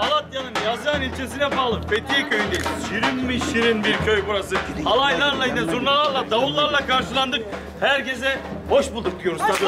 Malatya'nın Yazıhan ilçesine bağlı Fethiye köyündeyiz. Şirin mi şirin bir köy burası. Halaylarla yine zurnalarla, davullarla karşılandık. Herkese hoş bulduk diyoruz tabii.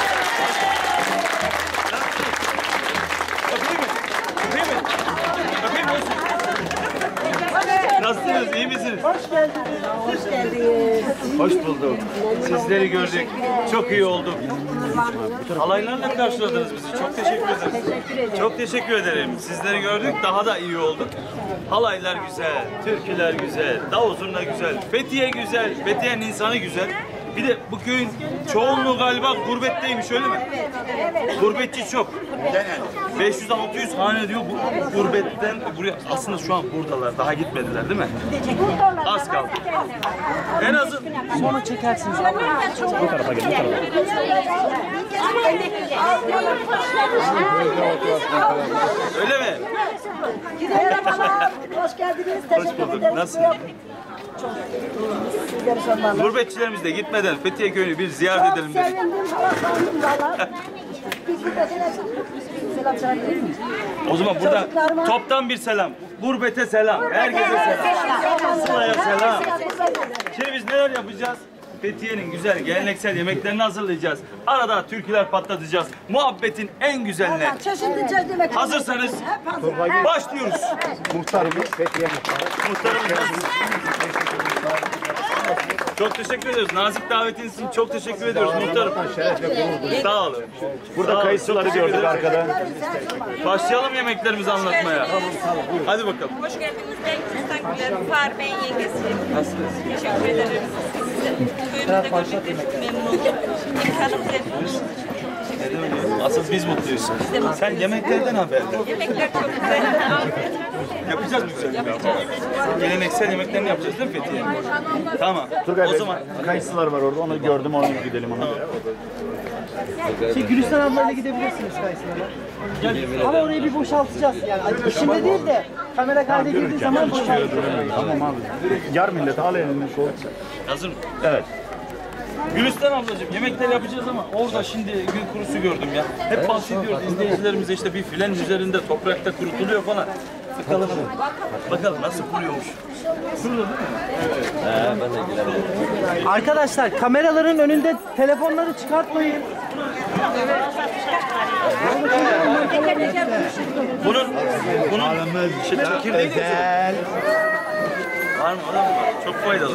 Öpeyim mi? Öpeyim mi? Öpeyim mi? Nasılsınız? İyi misiniz? Hoş geldiniz. Hoş geldiniz. Hoş bulduk. Sizleri gördük. Çok iyi oldu. Halaylarla karşıladınız bizi. Çok teşekkür ederim. Çok teşekkür ederim. Sizleri gördük. Daha da iyi olduk. Halaylar güzel, türküler güzel, davul zurna güzel, Fethiye güzel, Fethiye'nin insanı güzel. Bir de bu köyün çoğunluğu galiba gurbetteymiş, öyle mi? Gurbetçi çok. 500-600 hane diyor bu gurbetten buraya. Aslında şu an buradalar. Daha gitmediler değil mi? Az kaldı. En azı Sonra çekersiniz. Bu tarafa gelin, bu tarafa. öyle mi? Merhabalar. Hoş geldiniz. Teşekkür ederim. Nasıl? Sizleri sormalı. Gurbetçilerimiz de gitmeden Fethiye köyünü bir ziyaret edelim dedik. Sevindim. Sevindim valla. Bir gurbetine selam söyleyeyim. O zaman burada Çocuklarıma- toptan bir selam. Gurbete selam. Herkese selam. Sıla'ya selam. Şimdi biz neler yapacağız? Fethiye'nin güzel geleneksel yemeklerini hazırlayacağız. Arada türküler patlatacağız. Muhabbetin en güzeline. Çeşitli demek. Hazırsanız başlıyoruz. Muhtarımız, Fethiye muhtarı. Muhtarımız. Çok teşekkür ediyoruz. Nazik davetiniz için çok teşekkür ediyoruz muhtarım. Sağ olun. Burada kayısıları gördük arkada. Başlayalım yemeklerimizi anlatmaya. Hadi bakalım. Hoş geldiniz. Ben Kızdan Güler. Fahri Bey'in yengesiyim. Nasılsınız? Teşekkür ederim. Köyümüzde görmekten çok memnun oldum. İmkanımız yetmiş. Asıl biz mutluyuz. Sen yemeklerden haberdar. Yemekler çok güzel. Yapacağız mı güzel yemek? Geleneksel yemeklerini yapacağız değil mi Fethiye? Tamam. Turgay O Bey, zaman kayısılar var orada. Onu gördüm, onu gidelim ona. Gülistan ablayla gidebilirsiniz Kayısı'na. Ama orayı bir boşaltacağız yani. İçinde değil de kamera kayda girdiği zaman boşaltacağız. Tamam abi. Yar milleti al elini sol. hazır mı? Evet. Gülistan ablacığım yemekler yapacağız ama orada şimdi gün kurusu gördüm ya. Hep bahsediyoruz izleyicilerimize işte bir filenin üzerinde toprakta kurutuluyor falan. Bakalım. Bakalım nasıl kuruyormuş. Şurada değil mi? Arkadaşlar kameraların önünde telefonları çıkartmayın. Bunun çekirdeği de var mı? Adam var. Çok faydalı.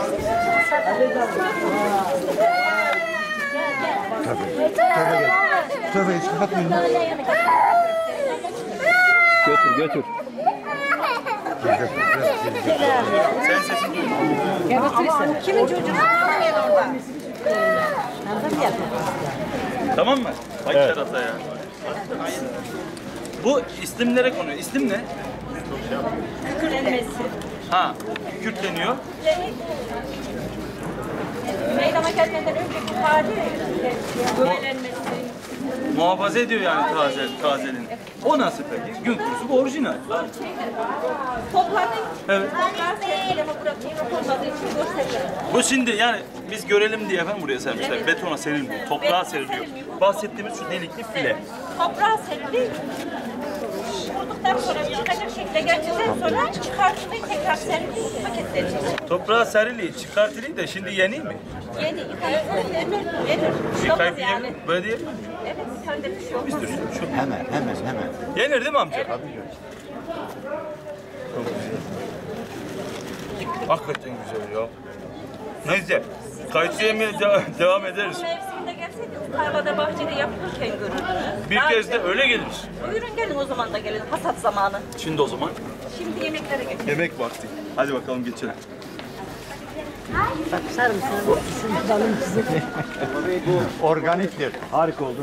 Götür, götür. Sen sesini duy. Kimin çocuğu? Orada. Tamam mı? Bak Şerat'a ya. Bu isimlere konuyor. İsim ne? Kükürlenmesi. Ha, kürtleniyor. Meydana gelmeden önceki tarihi. Böylenmesi. Muhafaza ediyor yani tazeliğini. O nasıl peki? Gün kurusu bu orijinal. Topladık. Evet. Toplar sergiyle ama burada mikrofon olmadığı için gösteriyor. Bu şimdi yani biz görelim diye efendim buraya sermişler. Betona serilmiyor, toprağa seriliyor. Bahsettiğimiz şu delikli file. Toprağa serili. Kurduktan sonra çıkacak şekilde geldikten sonra çıkartılıyor tekrar serilip paketlenecek. Toprağa serili, çıkartılıyor da şimdi yeni mi? Yeni yıkayıp yenir. Yenir. Yıkayıp yani. yiyelim. Böyle diyelim mi? Evet, sen de bir şey olmaz. Hemen. Yenir değil mi amca? Hakikaten güzel ya. Neyse, kayısı yemeye devam ederiz. Mevsiminde gelseydiniz tarlada bahçede yapılırken görürdünüz. Bir Daha kez de güzel. öyle geliriz. Buyurun gelin o zaman da gelin. Hasat zamanı. Şimdi o zaman Şimdi yemeklere geçelim. yemek vakti. Hadi bakalım geçelim. Organiktir. Harika oldu.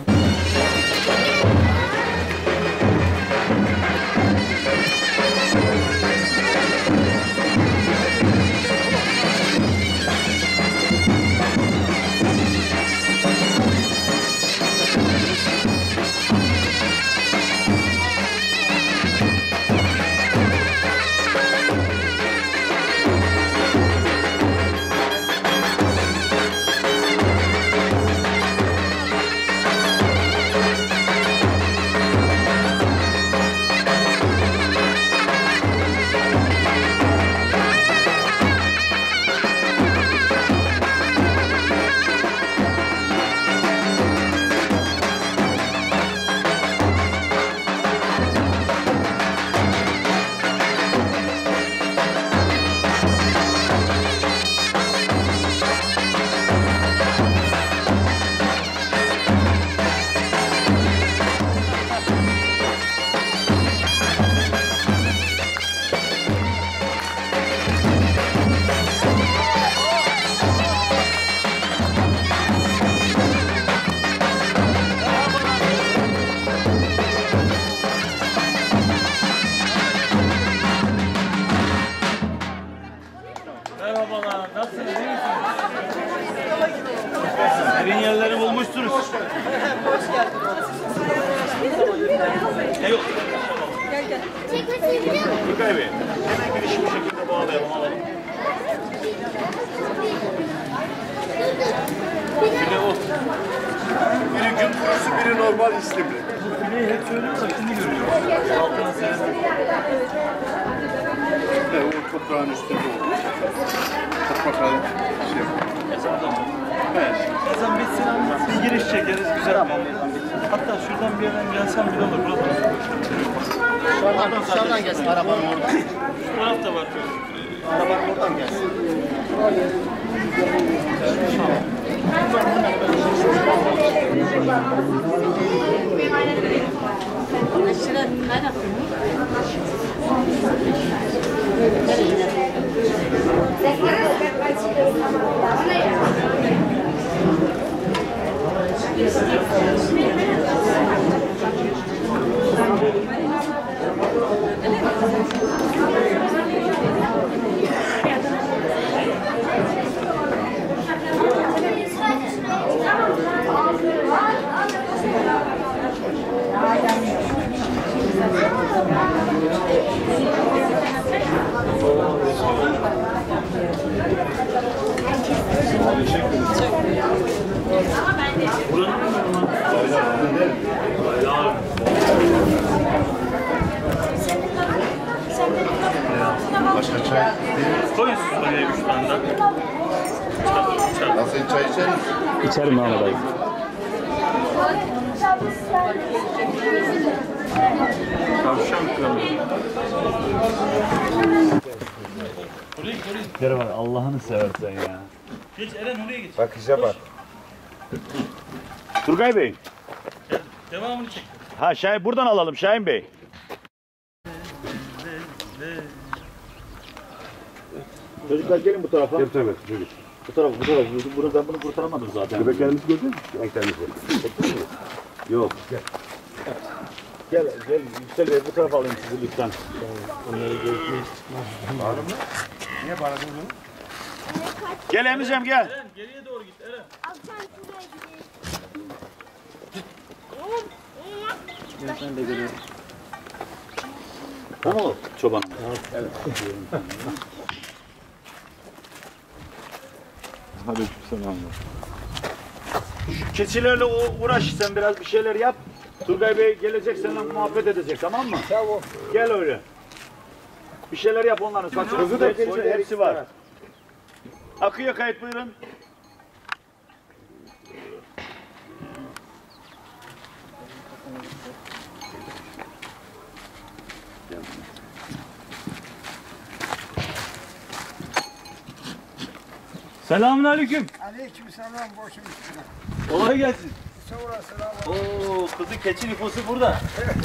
Turgay Bey, hemen girişi bu şekilde bağlayalım, alalım. Bir de o. Biri gün kurusu, biri normal istimli. Neyi hep söylüyoruz da şimdi görüyoruz. Altına seyreden. Evet, o toprağın üstünde olur. Bak bakalım. Şey evet. Ezan bitsin ama bir giriş çekeriz güzel. Hatta şuradan bir yerden gelsen bile olur. Burada. Dışarıdan gelsin arabanın oradan. Şu tarafta var. Arabanın oradan gelsin. Başka çay? Koyun siz oraya 3 tane daha. Nasıl çay içer misin? İçerim Mehmet abi. Tavşan kralı. Geri var, Allah'ını seversen ya. Geç Eren oraya geç. Bakışa bak. Turgay Bey. Devamını çek. Ha Şahin, buradan alalım Şahin Bey. Çocuklar gelin bu tarafa. Tabii tabii çocuk. Bu tarafa. Buradan bunu kurtaramadım zaten. Köpeklerimizi gördün mü? Köpeklerimizi. Yok. Gel Yüksel Bey, bu tarafa alayım sizi lütfen. Niye bağladın bunu? Gel Emre'cim gel. Eren geriye doğru git Eren. Bu mu çoban? Aleykümselam. Keçilerle uğraş, sen biraz bir şeyler yap. Turgay Bey gelecek, seninle muhabbet edecek, tamam mı? Tamam. Gel öyle. Bir şeyler yap onların saçını. Kızı da Hepsi var. Akıya kayıt buyurun. Selamünaleyküm. Aleykümselam boşum. Kolay gelsin. Sonra selam. Oo, kızı keçi nüfusu burada.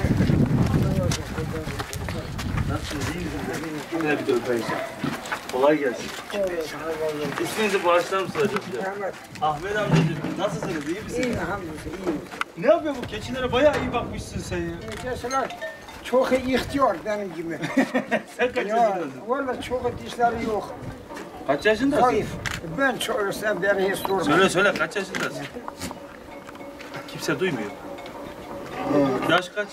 Nasılsınız? İyi misiniz? Yine bir de öpeyim. Kolay gelsin. İsminizi bağışlar mısınız acaba? Ahmet. Ahmet amcacığım, nasılsınız? İyi misiniz? İyi hamdolsun iyiyim. Ne yapıyor bu keçilere? Bayağı iyi bakmışsın sen ya. Geçenler çok ihtiyar benim gibi. Sen kaç Ya yaşındasın? valla çok dişleri yok. Kaç yaşındasın? Zayıf. Ben çok sen beni hiç sorma. Söyle söyle, kaç yaşındasın? Kimse duymuyor. Yaş kaç?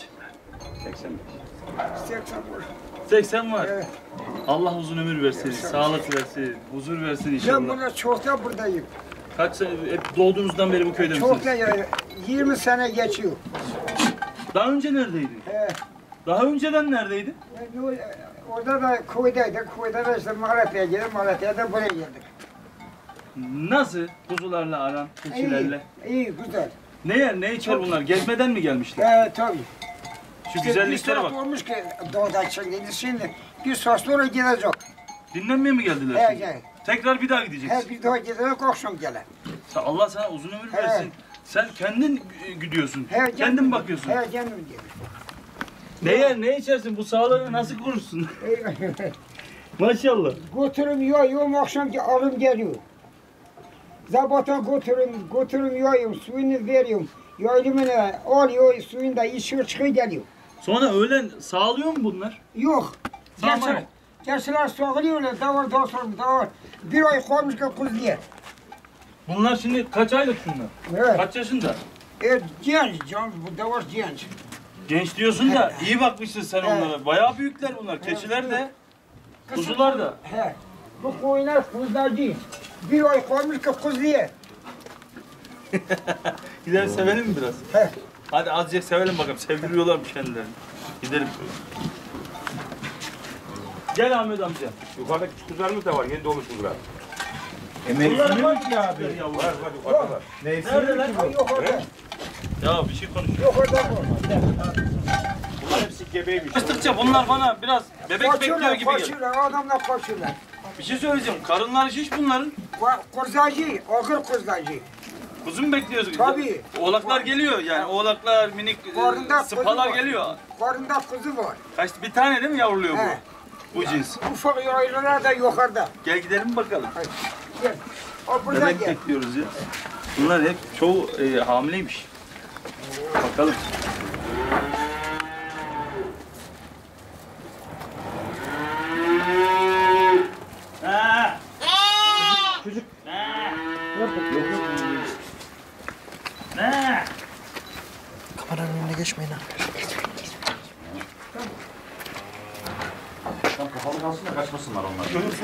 80 var. 80 var. Evet. Allah uzun ömür versin, sağlık versin, huzur versin Ben inşallah. buna çok da buradayım. Kaç sene, hep doğduğunuzdan beri bu köyde Çok misiniz? da yani 20 sene geçiyor. Daha önce neredeydin? He. Daha önceden neredeydin? Orada da koydaydık. Koyda da işte Malatya'ya geldik. Malatya'da buraya geldik. Nasıl? Kuzularla aran, keçilerle. İyi, güzel. Ne yer, ne içer bunlar? Gezmeden mi gelmişler? Evet tabii. Şu güzelliklere bak. olmuş ki doğuda çıktı. Şimdi bir saat sonra gidecek. Dinlenmeye mi geldiler şimdi? Evet. Tekrar bir daha gideceksin. Her bir daha gidecek akşam gelen. Allah sana uzun ömür Evet. versin. Sen kendin gidiyorsun. He, Kendin bakıyorsun. He kendim gidiyorum. Ne yer, ne içersin? Bu sağlığını nasıl korursun? Maşallah. Götürüm yayıyorum akşamki alım geliyor. Zabata götürüm yayıyorum suyunu veriyorum. Yaylımını alıyor suyunu da içiyor çıkıyor geliyor. Sonra öğlen sağlıyor mu bunlar? Yok. Sağma yok. Gerçiler sağlıyorlar davar davar. Bir ay kalmış ki kuz diye. Bunlar şimdi kaç aylık şunlar? Evet. Kaç yaşında? Genç can bu davar genç. Genç diyorsun da iyi bakmışsın sen onlara. Bayağı büyükler bunlar. Keçiler de, kuzular da. He. Bu koyunlar kuzularcı. Bir ay koymuş ki kuzu ye. Gidelim sevelim mi biraz? He. Hadi azıcık sevelim bakalım. Sevdiriyorlarmış kendilerini. Gidelim. Gel Ahmet amca. Yukarıda küçük kuzularımız da var. Yeni doğmuş kuzular. Bunlar var ki abi. Var var yukarıda var. Neredeler? Yok orada. Ya bir şey konuşuyor. Yok orada bu. Bunlar hepsi gebeymiş. Konuştukça bunlar bana biraz bebek bekliyor gibi geliyor. Kaçıyorlar, adamlar kaçıyorlar. Bir şey söyleyeceğim. Karınları şiş bunların. Kuzacı, ağır kuzacı. Kuzu mu bekliyoruz? Tabii. Oğlaklar geliyor yani. Oğlaklar, minik Karnında sıpalar kuzu var. geliyor. Karnında kuzu var. Bir tane değil mi yavruluyor bu? He. Bu cins. Ufak yaylılar da yukarıda. Gel gidelim bakalım. Gel. O buradan Bebek gel. bekliyoruz ya. Bunlar hep çoğu hamileymiş. Bakalım. Ha. Çocuk. Ha. Yok yok. Ne? Kameranın önüne geçmeyin ha. Tam kapalı kalsın da kaçmasınlar onlar.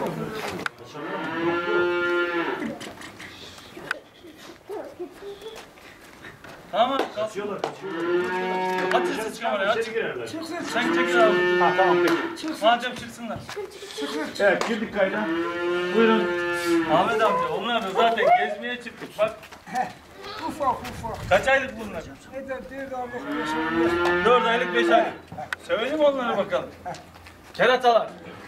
Tamam. Kaçıyorlar. Aç sesi kamerayı aç. İçeri girerler. Sen çekil abi. Ha tamam peki. Madem çıksınlar. Evet girdik kayda. Buyurun. Ahmet amca onlar da zaten gezmeye çıktık. Bak Ufak ufak. kaç aylık bunlar? Ne de 4 aylık 5 aylık. 4 aylık 5 aylık. Sevelim onlara bakalım. Keratalar.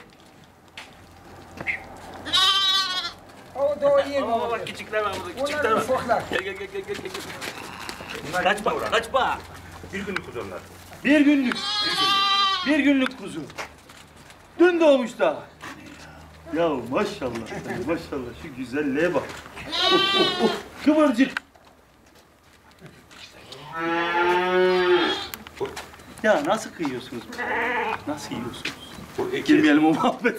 O da o yeni. Baba bak küçükler var burada küçükler Onlar var. ufaklar. Gel gel gel gel gel. Kaçma kaçma. Bir günlük kuzular. Bir günlük. Bir günlük kuzu. Dün doğmuş daha. Ya maşallah maşallah şu güzelliğe bak. Kıvırcık. Ya nasıl kıyıyorsunuz? Nasıl yiyorsunuz? Girmeyelim o muhabbet.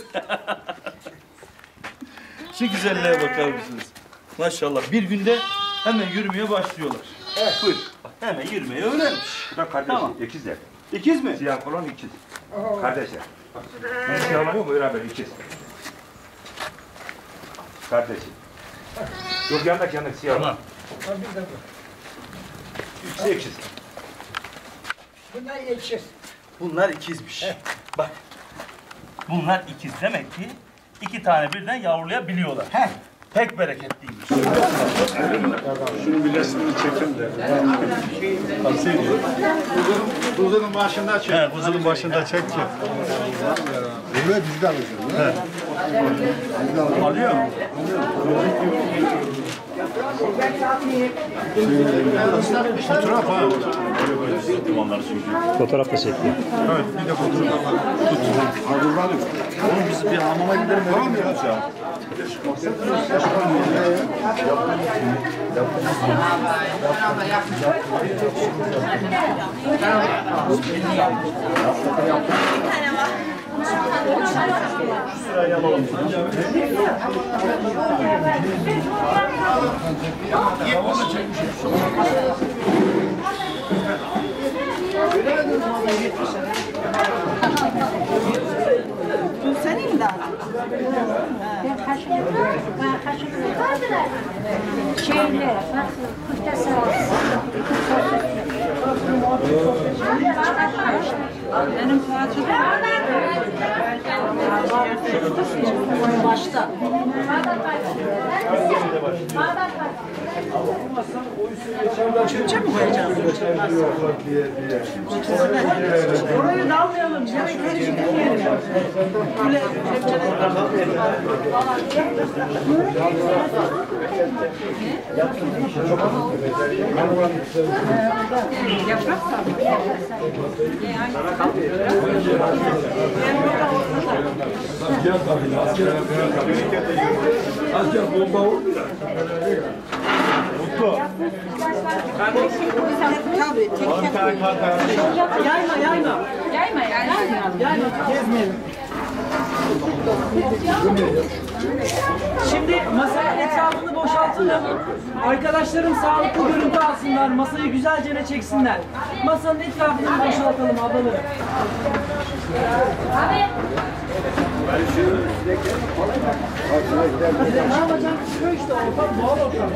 Şu güzelliğe bakar mısınız? Maşallah bir günde hemen yürümeye başlıyorlar. Evet. Buyur. Bak, hemen yürümeyi öğrenmiş. Bu da kardeşi. Tamam. İkizler. İkiz mi? Siyah olan ikiz. Kardeşler. Ben siyah olan beraber ikiz. Kardeşi. Yok yandaki siyah olan. Tamam. İkisi ikiz. Bunlar ekşir. Bunlar ikizmiş. Bak. Bunlar ikiz demek ki 2 tane birden yavrulayabiliyorlar. He. Pek bereketliymiş. Şunu bir resmini çekin de. Kuzunun başında çek. He, kuzunun başında çek ki. Evet biz de alacağız. Alıyor mu? Fotoğraf ha. Fotoğraf da çekti. Evet bir de fotoğraf var. Hazırladık. Oğlum biz bir hamama gidelim. Tamam mı ya? Şeyle, bak, kutlası. Benim Başta. Türkçe mi koyacağım? Orayı da almayalım. Yemekleri gidelim. Böyle yaprak sarma. Asker bomba oldu ya. Tabii, Yayma. Gezmeyelim. Şimdi masanın etrafını boşalt. boşaltalım. Arkadaşlarım sağlıklı görüntü alsınlar. Masayı güzelce çeksinler. Masanın etrafını boşaltalım ablalarım. Ne yapacağım? Şu işte ortam doğal ortam.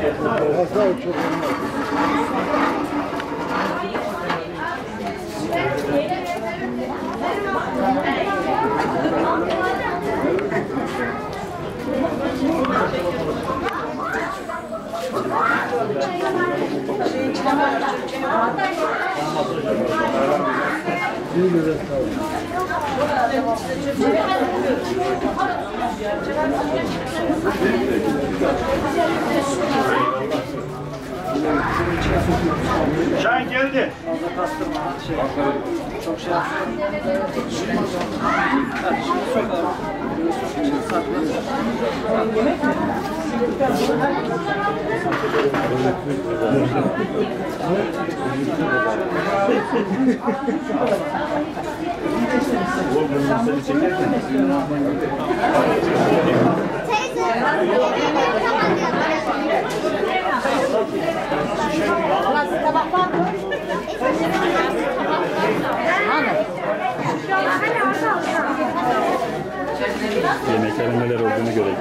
Şahin geldi. Çok şey yemek mi? Yemeklerin neler olduğunu görelim.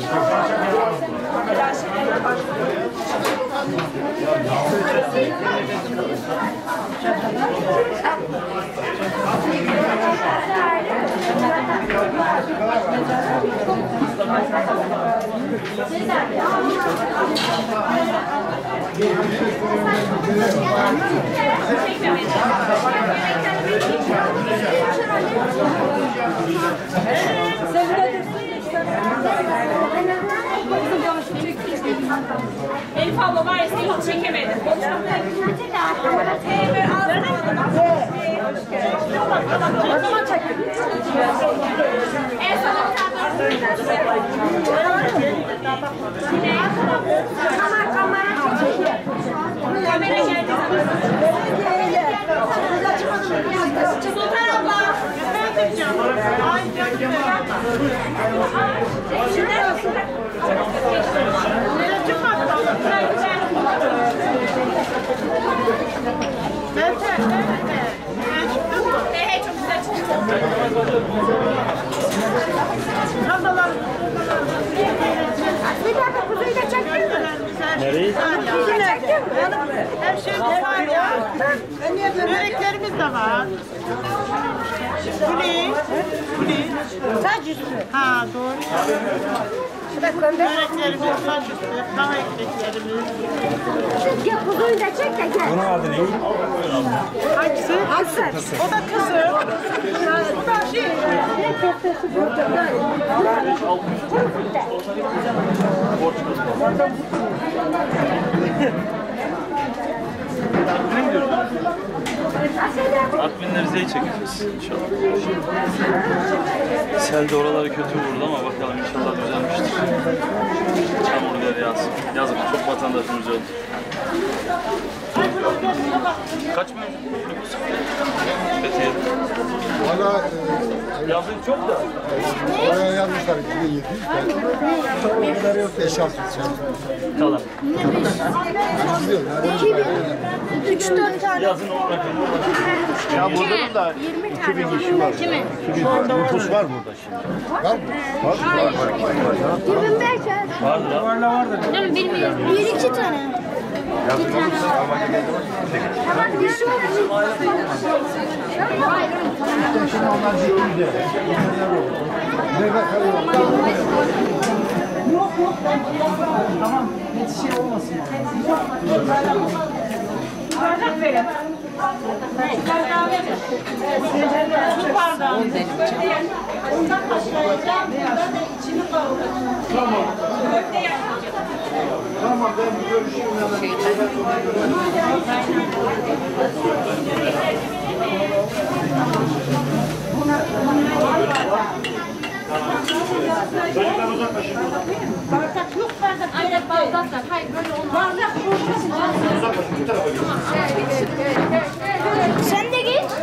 Elif abla var ya seni hiç çekemedim. En son kamera geldi. Sultan abla. Ay canım. Çok güzel çıktı. Bir dakika kuzuyu da çektin mi? Nereyi? Kuzuyu çektin mi? Her şey var ya. Böreklerimiz de var. Kuli. Saç üstü. Ha doğru. Böreklerimiz, saç üstü, tava ekmeklerimiz. Gel kuzuyu da çek de gel. Bunun adı ne? Hangisi? Hangisi? O da kızı. Bu da şey. Ne köftesi burada? Ne gidiyoruz? Artvin'le Rize'yi çekeceğiz inşallah. Sel de oraları kötü vurdu ama bakalım inşallah düzelmiştir. Çamur deryası. Yazık çok vatandaşımız öldü. Kaç mı? Fethiye. Valla Yazın çok da. oraya yazmışlar 2700 de. 5-6 Kalan. 3-4 tane. Yazın o rakam. Ya burada da 2000 kişi var. Kimin? Nüfus var burada şimdi. Var mı? 25 Vardır ha. Değil mi? Bilmiyorum. 1-2 tane. Bir tane. Tamam, bir şey olmaz. Şimdi onlar ciddi de. Nerede kalıyor? Tamam. Net şey olmasın. Bardak verin. Bardağı verin. Su bardağı. Ondan başlayacağım. Bundan da içini kavuracağım. Tamam. Köfte yapacağım. Tamam ben bir görüşeyim Çocuklar uzaklaşın. Bardak yok bardak. Aynen bardaklar. Hayır böyle olmaz. Bardak burada. Uzaklaşın bu tarafa gelin. Sen de git.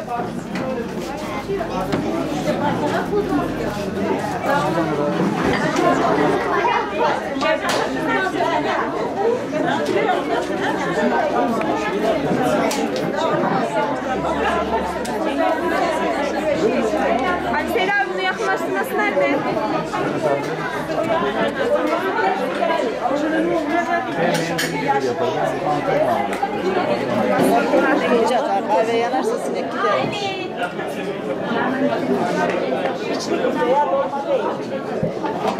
Kahve yanarsa sinek gidermiş. İçini kuzeye dolma değil.